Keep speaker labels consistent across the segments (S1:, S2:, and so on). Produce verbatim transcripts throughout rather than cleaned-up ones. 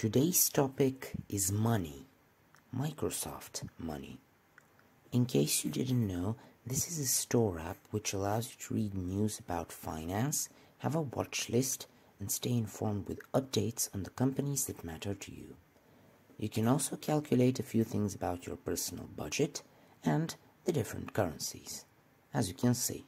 S1: Today's topic is money, Microsoft Money. In case you didn't know, this is a store app which allows you to read news about finance, have a watch list, and stay informed with updates on the companies that matter to you. You can also calculate a few things about your personal budget and the different currencies, as you can see.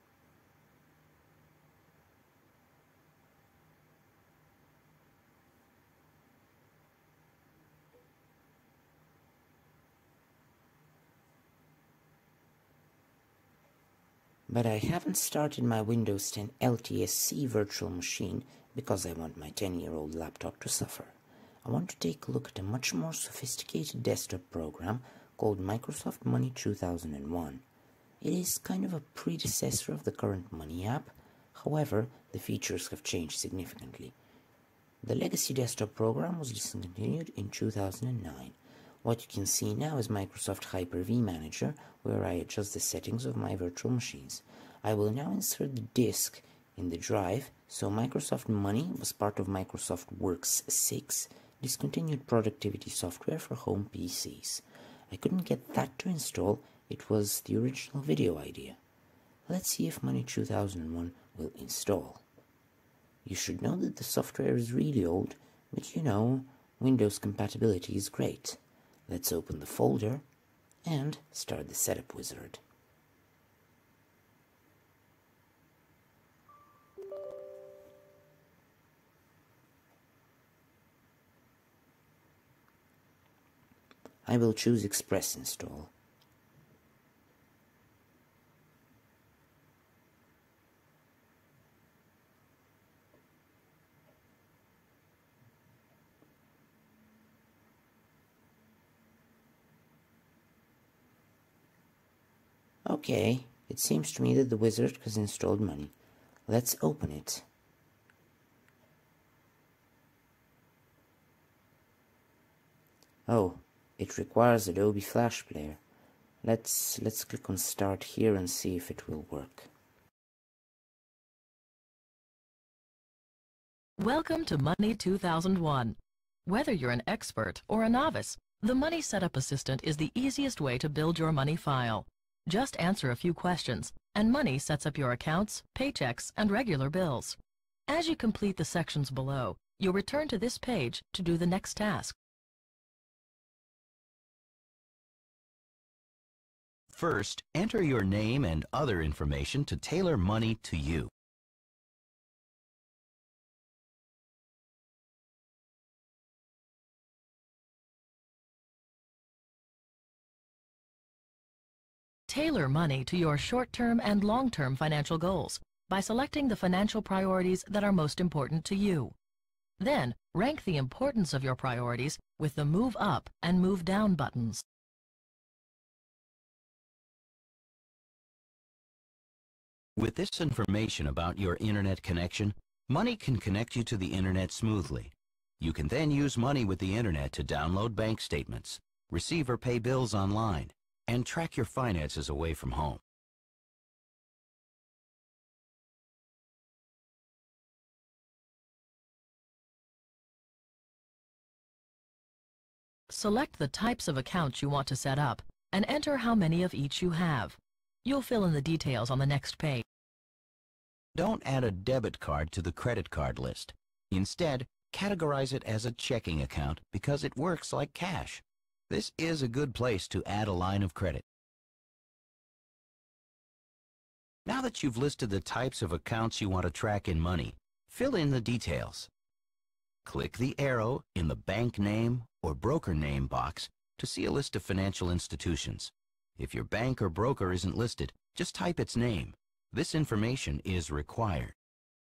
S1: But I haven't started my Windows ten L T S C virtual machine because I want my ten-year-old laptop to suffer. I want to take a look at a much more sophisticated desktop program called Microsoft Money two thousand one. It is kind of a predecessor of the current Money app, however, the features have changed significantly. The legacy desktop program was discontinued in two thousand nine. What you can see now is Microsoft Hyper-V Manager, where I adjust the settings of my virtual machines. I will now insert the disk in the drive, so Microsoft Money was part of Microsoft Works six, discontinued productivity software for home P Cs. I couldn't get that to install, it was the original video idea. Let's see if Money two thousand one will install. You should know that the software is really old, but you know, Windows compatibility is great. Let's open the folder and start the setup wizard. I will choose Express Install. Okay, it seems to me that the wizard has installed Money. Let's open it. Oh, it requires Adobe Flash Player. Let's let's click on Start here and see if it will work.
S2: Welcome to Money two thousand one. Whether you're an expert or a novice, the Money Setup Assistant is the easiest way to build your Money file. Just answer a few questions, and Money sets up your accounts, paychecks, and regular bills. As you complete the sections below, you'll return to this page to do the next task.
S3: First, enter your name and other information to tailor Money to you.
S2: Tailor Money to your short-term and long-term financial goals by selecting the financial priorities that are most important to you. Then, rank the importance of your priorities with the Move Up and Move Down buttons.
S3: With this information about your internet connection, Money can connect you to the internet smoothly. You can then use Money with the internet to download bank statements, receive or pay bills online, and track your finances away from home.
S2: Select the types of accounts you want to set up and enter how many of each you have. You'll fill in the details on the next page.
S3: Don't add a debit card to the credit card list. Instead, categorize it as a checking account because it works like cash. This is a good place to add a line of credit. Now that you've listed the types of accounts you want to track in Money, fill in the details. Click the arrow in the bank name or broker name box to see a list of financial institutions. If your bank or broker isn't listed, just type its name. This information is required.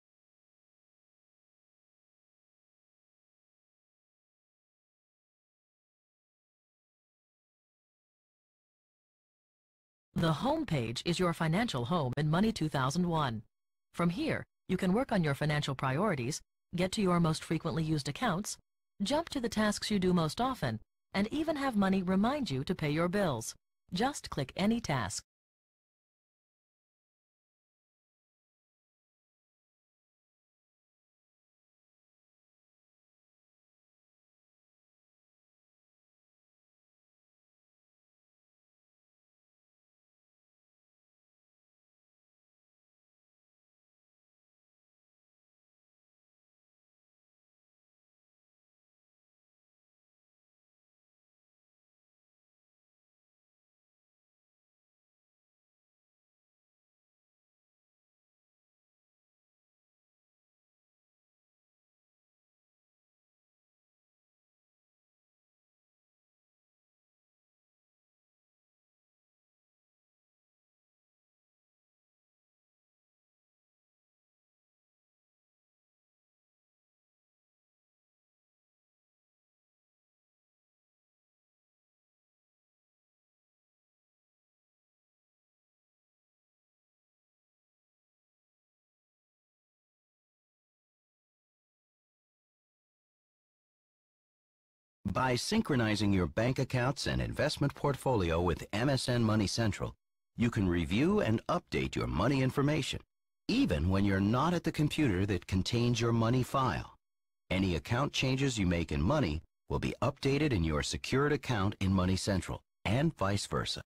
S2: The home page is your financial home in Money two thousand one. From here, you can work on your financial priorities, get to your most frequently used accounts, jump to the tasks you do most often, and even have Money remind you to pay your bills. Just click any task.
S3: By synchronizing your bank accounts and investment portfolio with M S N Money Central, you can review and update your money information, even when you're not at the computer that contains your money file. Any account changes you make in Money will be updated in your secured account in Money Central, and vice versa.